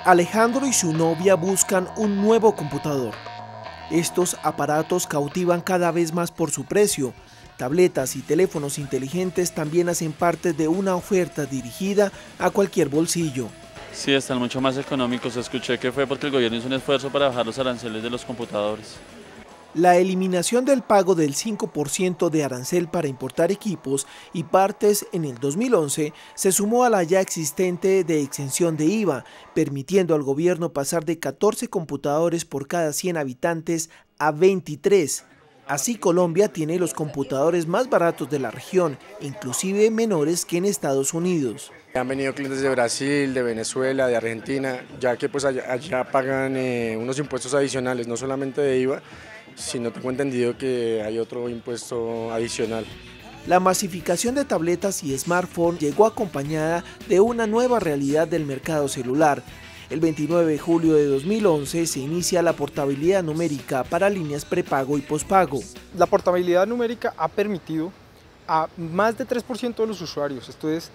Alejandro y su novia buscan un nuevo computador. Estos aparatos cautivan cada vez más por su precio. Tabletas y teléfonos inteligentes también hacen parte de una oferta dirigida a cualquier bolsillo. Sí, están mucho más económicos. Escuché que fue porque el gobierno hizo un esfuerzo para bajar los aranceles de los computadores. La eliminación del pago del 5% de arancel para importar equipos y partes en el 2011 se sumó a la ya existente de exención de IVA, permitiendo al gobierno pasar de 14 computadores por cada 100 habitantes a 23. Así Colombia tiene los computadores más baratos de la región, inclusive menores que en Estados Unidos. Han venido clientes de Brasil, de Venezuela, de Argentina, ya que pues allá pagan unos impuestos adicionales, no solamente de IVA, sino tengo entendido que hay otro impuesto adicional. La masificación de tabletas y smartphones llegó acompañada de una nueva realidad del mercado celular. El 29 de julio de 2011 se inicia la portabilidad numérica para líneas prepago y pospago. La portabilidad numérica ha permitido a más de 3% de los usuarios, esto es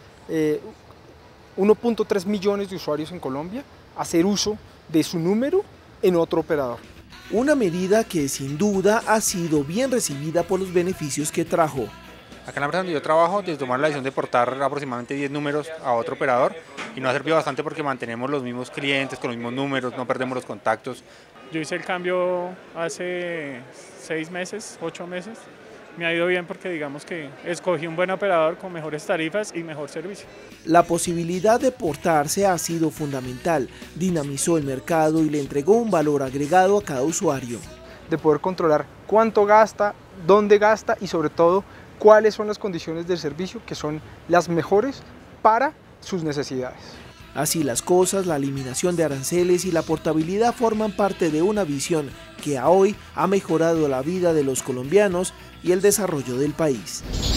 1.3 millones de usuarios en Colombia, hacer uso de su número en otro operador. Una medida que sin duda ha sido bien recibida por los beneficios que trajo. Acá en la empresa donde yo trabajo, de tomar la decisión de portar aproximadamente 10 números a otro operador, y nos ha servido bastante porque mantenemos los mismos clientes con los mismos números, no perdemos los contactos. Yo hice el cambio hace 6 meses, 8 meses. Me ha ido bien porque digamos que escogí un buen operador con mejores tarifas y mejor servicio. La posibilidad de portarse ha sido fundamental, dinamizó el mercado y le entregó un valor agregado a cada usuario. De poder controlar cuánto gasta, dónde gasta y sobre todo cuáles son las condiciones del servicio que son las mejores para sus necesidades. Así las cosas, la eliminación de aranceles y la portabilidad forman parte de una visión que a hoy ha mejorado la vida de los colombianos y el desarrollo del país.